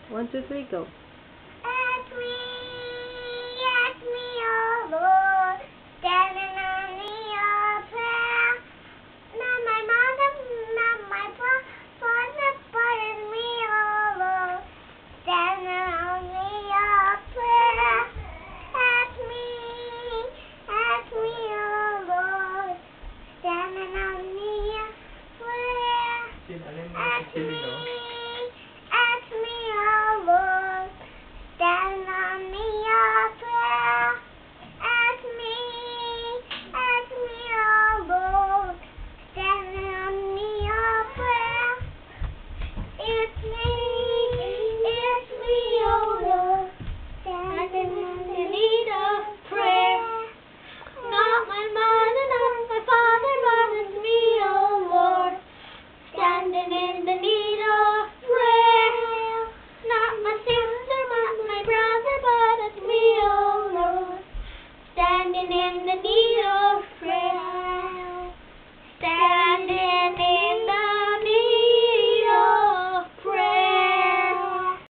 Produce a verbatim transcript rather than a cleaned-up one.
One, two, three, go. Ask me, ask me, oh Lord, standing on the altar. Not my mother, not my father, but it's me, oh Lord, standing on the altar. Ask me, ask me, oh Lord, standing on the altar. Ask me. Ask me, oh Lord, stand on the altar. Ask me, ask me, oh Lord, stand on the altar. It's me, it's me, oh Lord, standing in the need of prayer. Not my mother, not my father, but it's me, oh Lord, standing in the need of prayer. Not my sister, not my brother, but it's me, oh Lord, standing in the need of prayer.